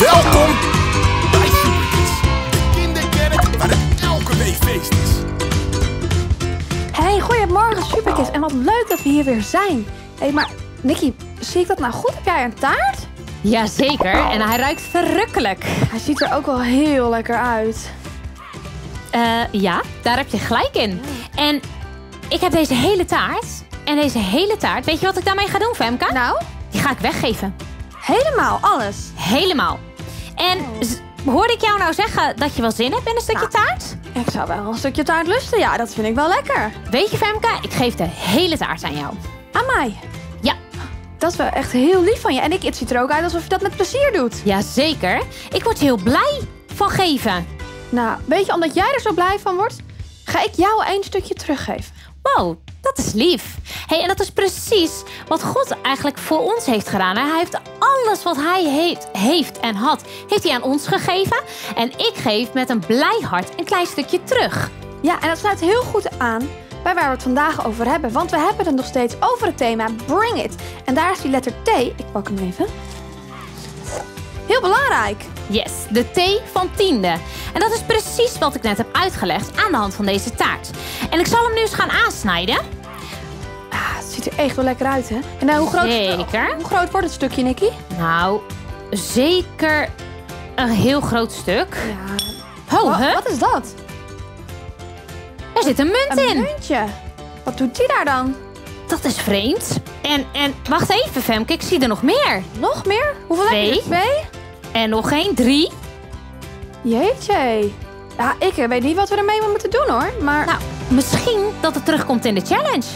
Welkom bij Superkids, de kinderkerk waar het elke week feest is. Hey, goedemorgen Superkids en wat leuk dat we hier weer zijn. Hey, maar Nicky, zie ik dat nou goed? Heb jij een taart? Jazeker, en hij ruikt verrukkelijk. Hij ziet er ook wel heel lekker uit. Ja, daar heb je gelijk in. En ik heb deze hele taart. En deze hele taart, weet je wat ik daarmee ga doen, Femke? Nou? Die ga ik weggeven. Helemaal, alles? Helemaal. En hoorde ik jou nou zeggen dat je wel zin hebt in een stukje taart? Ik zou wel een stukje taart lusten, ja, dat vind ik wel lekker. Weet je, Femke, ik geef de hele taart aan jou. Aan mij? Ja. Dat is wel echt heel lief van je. En het ziet er ook uit alsof je dat met plezier doet. Jazeker. Ik word heel blij van geven. Nou, weet je, omdat jij er zo blij van wordt, ga ik jou 1 stukje teruggeven. Wow, dat is lief. Hey, en dat is precies wat God eigenlijk voor ons heeft gedaan. Hij heeft alles wat hij heeft en had, heeft hij aan ons gegeven. En ik geef met een blij hart een klein stukje terug. Ja, en dat sluit heel goed aan bij waar we het vandaag over hebben. Want we hebben het nog steeds over het thema Bring It. En daar is die letter T. Ik pak hem even. Heel belangrijk. Yes, de T van tiende. En dat is precies wat ik net heb uitgelegd aan de hand van deze taart. En ik zal hem nu eens gaan aansnijden. Ah, het ziet er echt wel lekker uit, hè? En hoe groot, Zeker. Hoe groot wordt het stukje, Nicky? Nou, zeker een heel groot stuk. Ja. Oh, hè? Wat is dat? Er zit een munt in. Een muntje. Wat doet die daar dan? Dat is vreemd. En wacht even, Femke, ik zie er nog meer. Nog meer? Hoeveel heb je er? 2? En nog geen 3. Jeetje. Ja, ik weet niet wat we ermee moeten doen, hoor. Maar Nou, misschien dat het terugkomt in de challenge.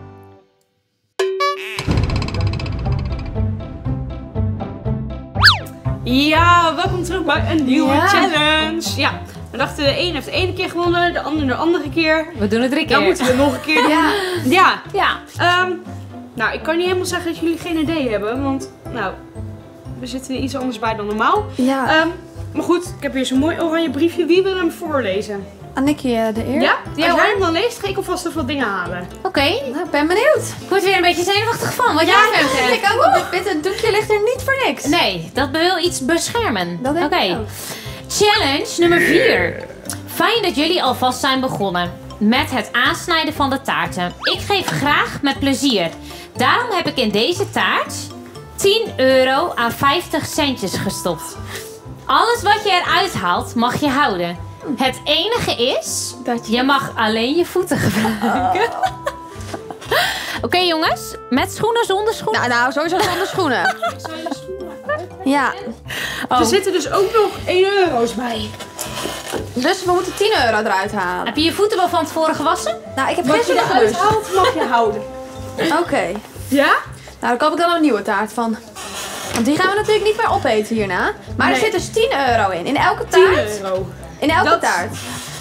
Ja, welkom terug bij een nieuwe challenge. Ja, we dachten de een heeft de ene keer gewonnen, de ander de andere keer. We doen het 3 keer. Dan moeten we nog een keer doen. Ja. Ja. Nou, ik kan niet helemaal zeggen dat jullie geen idee hebben, want nou, we zitten er iets anders bij dan normaal. ja, Maar goed, ik heb hier zo'n mooi oranje briefje. Wie wil hem voorlezen? aan Nicky de eer. Ja? Ja, Als hoor. jij hem dan leest, ga ik alvast even wat dingen halen. Oké. Nou, ik ben benieuwd. Ik word weer een beetje zenuwachtig van. Wat jij Femke? Ik ook. Dit doekje ligt er niet voor niks. Nee, dat wil iets beschermen. Dat denk ik ook. Challenge nummer 4. Fijn dat jullie alvast zijn begonnen met het aansnijden van de taarten. Ik geef graag met plezier. Daarom heb ik in deze taart 10 euro aan 50 centjes gestopt. Alles wat je eruit haalt, mag je houden. Het enige is, Dat je mag alleen je voeten gebruiken. Oké, jongens, met schoenen, zonder schoenen? Nou, sowieso zonder schoenen. Ja, Er zitten dus ook nog 1 euro's bij. dus we moeten 10 euro eruit halen. Heb je je voeten wel van tevoren gewassen? Nou, ik heb Wat je gisteren eruit gelust. haalt, mag je houden. Oké. Ja? Nou, daar koop ik dan een nieuwe taart van. Want die gaan we natuurlijk niet meer opeten hierna. Maar er Nee. zit dus 10 euro in. In elke 10 taart. euro. In elke Dat- taart.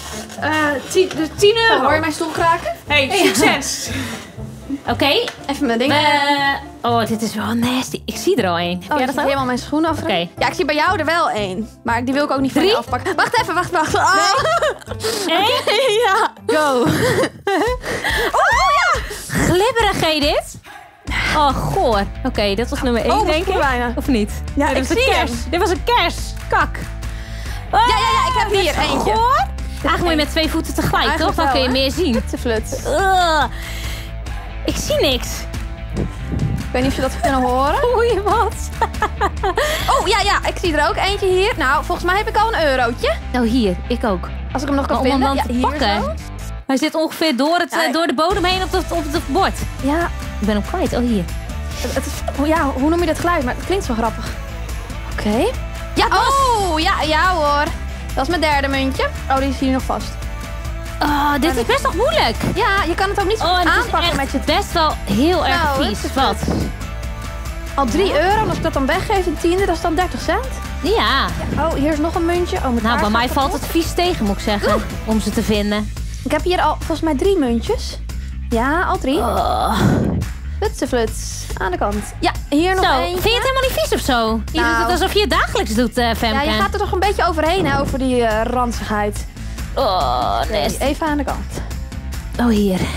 10 euro. Hoor je mijn stoel kraken? Hey, succes! Oké. Even mijn dingen. Oh, dit is wel nasty. Ik zie er al één. Heb Oh, jij ik dat zie ook? helemaal mijn schoenen af. Oké. Ja, ik zie bij jou er wel 1. Maar die wil ik ook niet van je 3? afpakken. Wacht even, wacht. Oh. 1. Ja. Go. Oh ja. Glibberig heet dit. Oh, goor. Oké, dit was nummer 1, Oh, denk ik. bijna. Of niet? Ja, Nee, ik dit was zie een hem. kers. Dit was een kers. Kak. Ja, ik heb hier eentje. Goor. Eigenlijk moet je met 2 voeten tegelijk, toch? Eigenlijk Dan kun je wel, hè? meer zien. Te flut. Ik zie niks. Ik weet niet of je dat kunnen horen. Oei, wat? Oh, ja, ik zie er ook eentje hier. Nou, volgens mij heb ik al een eurotje. Oh, hier. Ik ook. Als ik hem nog kan Maar om hem vinden. dan Ja, te hier pakken. zo. Hij zit ongeveer door de bodem heen op het bord. Ja, Ik ben hem kwijt. Oh, hier. hoe noem je dat geluid? Maar het klinkt zo grappig. Oké. Ja, oh, ja hoor. Dat is mijn derde muntje. Oh, die is hier nog vast. Oh, dit is best nog moeilijk. Ja, je kan het ook niet zo Oh, goed en het is aanpakken echt met je... best wel heel erg Nou, vies. het is Wat? Al 3 euro, en als ik dat dan weggeef, een tiende, dat is dan 30 cent. Ja. Oh, hier is nog een muntje. Oh, mijn Nou, taart bij mij gaat valt kapot. het vies tegen, moet ik zeggen. Om ze te vinden. Ik heb hier al volgens mij 3 muntjes. Ja, al 3. Oh. Flutse. Aan de kant. Ja, hier nog Zo, eentje. vind je het helemaal niet vies of zo? Je doet het alsof je het dagelijks doet, Femke. Ja, je gaat er toch een beetje overheen, hè, over die ranzigheid. Oh, Oké, nasty. even aan de kant. Oh, hier. Oké,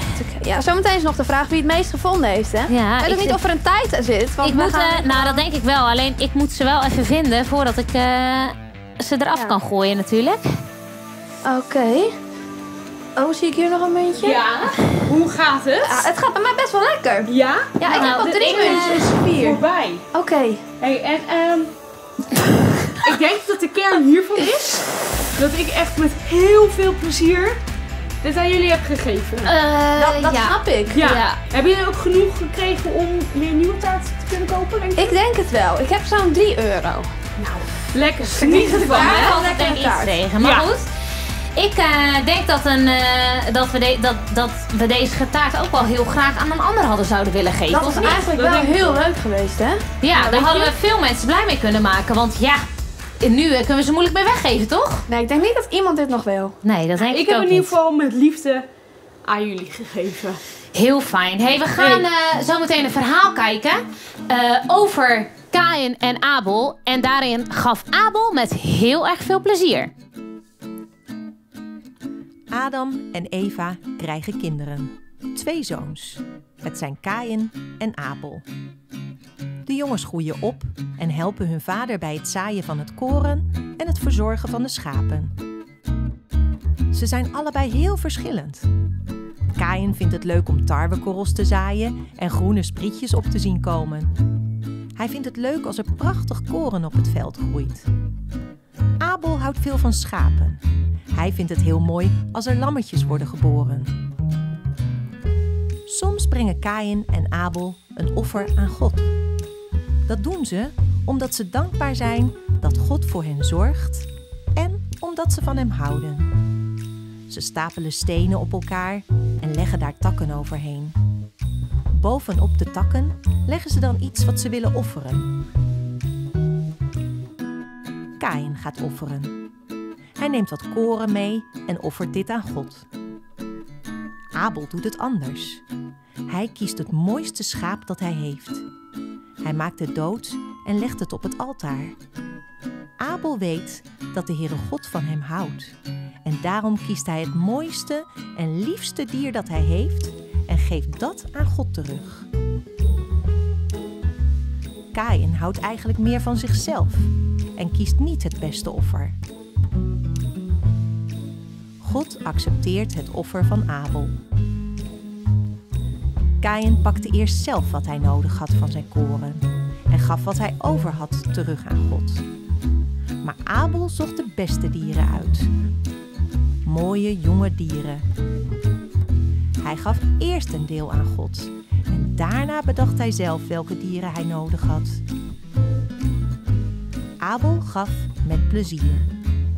Ja, zometeen is nog de vraag wie het meest gevonden heeft, hè? Ja, Ik weet ook niet of er een tijd zit. Want Nou, dat denk ik wel. Alleen ik moet ze wel even vinden voordat ik ze eraf kan gooien natuurlijk. Oké. Oh, zie ik hier nog een muntje? Ja, hoe gaat het? Ja, het gaat bij mij best wel lekker. Ja? Ja, ik heb al 3 muntjes. 4. Voorbij. Oké. Hey, en ik denk dat de kern hiervan is dat ik echt met heel veel plezier dit aan jullie heb gegeven. Dat snap ik. Ja. Hebben jullie ook genoeg gekregen om weer nieuwe taart te kunnen kopen? Denk je? Ik denk het wel. Ik heb zo'n 3 euro. Nou, lekker. Geniet ervan, Ja, hè? valt het denk ik iets tegen. Maar goed, ik denk dat we deze taart ook wel heel graag aan een ander zouden willen geven. Dat of is niet? eigenlijk Dat wel denk ik heel ook. leuk geweest, hè? Ja, daar hadden we veel mensen blij mee kunnen maken. Want ja, nu kunnen we ze moeilijk meer weggeven, toch? Nee, ik denk niet dat iemand dit nog wil. Nee, dat denk ik Ik heb ook in ieder niet. geval met liefde aan jullie gegeven. Heel fijn. Hey, we gaan zo meteen een verhaal kijken over Kaïn en Abel. En daarin gaf Abel met heel erg veel plezier. Adam en Eva krijgen kinderen. 2 zoons. Het zijn Kaïn en Abel. De jongens groeien op en helpen hun vader bij het zaaien van het koren en het verzorgen van de schapen. Ze zijn allebei heel verschillend. Kaïn vindt het leuk om tarwekorrels te zaaien en groene sprietjes op te zien komen. Hij vindt het leuk als er prachtig koren op het veld groeit. Abel houdt veel van schapen. Hij vindt het heel mooi als er lammetjes worden geboren. Soms brengen Kaïn en Abel een offer aan God. Dat doen ze omdat ze dankbaar zijn dat God voor hen zorgt en omdat ze van hem houden. Ze stapelen stenen op elkaar en leggen daar takken overheen. Bovenop de takken leggen ze dan iets wat ze willen offeren. Kaïn gaat offeren. Hij neemt wat koren mee en offert dit aan God. Abel doet het anders. Hij kiest het mooiste schaap dat hij heeft. Hij maakt het dood en legt het op het altaar. Abel weet dat de Heere God van hem houdt. En daarom kiest hij het mooiste en liefste dier dat hij heeft en geeft dat aan God terug. Kaïn houdt eigenlijk meer van zichzelf en kiest niet het beste offer. God accepteert het offer van Abel. Kaïn pakte eerst zelf wat hij nodig had van zijn koren en gaf wat hij over had terug aan God. Maar Abel zocht de beste dieren uit. Mooie jonge dieren. Hij gaf eerst een deel aan God en daarna bedacht hij zelf welke dieren hij nodig had. Abel gaf met plezier.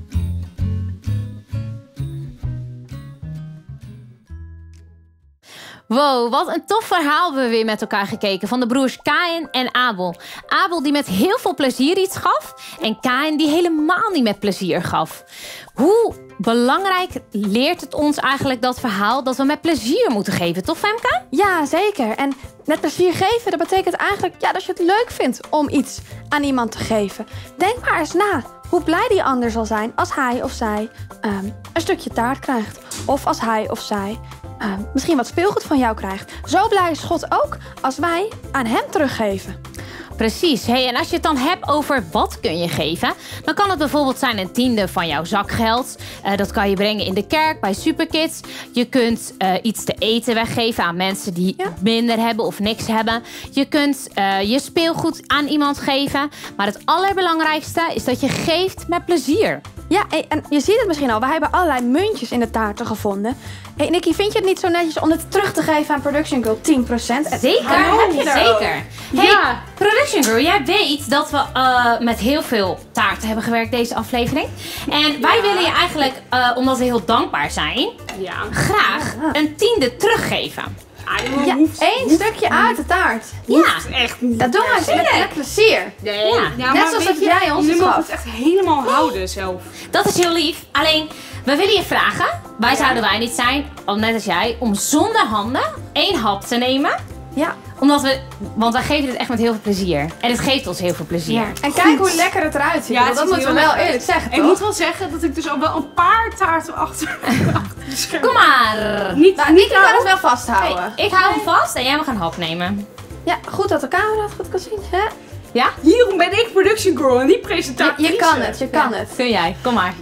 Wow, wat een tof verhaal hebben we weer met elkaar gekeken van de broers Kaïn en Abel. Abel die met heel veel plezier iets gaf en Kaïn die helemaal niet met plezier gaf. Hoe belangrijk leert het ons eigenlijk dat verhaal dat we met plezier moeten geven, toch Femke? Ja, zeker. En met plezier geven, dat betekent eigenlijk dat je het leuk vindt om iets aan iemand te geven. Denk maar eens na hoe blij die ander zal zijn als hij of zij een stukje taart krijgt. Of als hij of zij misschien wat speelgoed van jou krijgt. Zo blij is God ook als wij aan hem teruggeven. Precies. Hey, en als je het dan hebt over wat kun je geven, dan kan het bijvoorbeeld zijn een tiende van jouw zakgeld. Dat kan je brengen in de kerk bij Superkids. Je kunt iets te eten weggeven aan mensen die minder hebben of niks hebben. Je kunt je speelgoed aan iemand geven. Maar het allerbelangrijkste is dat je geeft met plezier. Ja, en je ziet het misschien al. We hebben allerlei muntjes in de taarten gevonden. Hey, Nikki, vind je het niet zo netjes om dit terug te geven aan Production Girl? 10%? Zeker, heb je daar ook? zeker. Hey, Ja. Production Girl, jij weet dat we met heel veel taarten hebben gewerkt deze aflevering. En wij willen je eigenlijk, omdat we heel dankbaar zijn, Ja. graag een tiende teruggeven. Ja, 1 stukje uit de taart. Ja, Echt niet. Dat doen we met plezier. Nee. Ja. Net maar zoals weet dat je, jij ons jullie het mogen gaf. het echt helemaal houden zelf. dat is heel lief. Alleen, we willen je vragen, zouden wij niet zijn, net als jij, om zonder handen 1 hap te nemen. Ja, Want wij geven dit echt met heel veel plezier. En het geeft ons heel veel plezier. Ja. En kijk hoe lekker het eruit ziet. Ja, Want het dat ziet moeten we heel wel lekker eerlijk zeggen, Ik toch? moet wel zeggen dat ik dus al wel een paar taarten achter de scherm. Kom maar! Niet, Nou, niet ik kan het wel vasthouden. Hey, ik hou hem vast en jij mag een hap nemen. Ja, goed dat de camera het goed kan zien. Hè? Ja? Hierom ben ik production girl en niet presentatrice. Je kan het, je kan het. Kun jij, kom maar.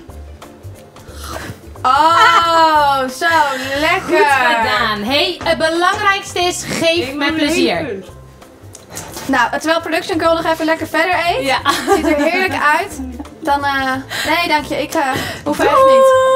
Oh, zo lekker. Goed gedaan. Hey, het belangrijkste is, geef met plezier. Nou, terwijl Production Girl nog even lekker verder eet. Ja. Ziet er heerlijk uit. Dan, nee dank je, ik hoef echt niet.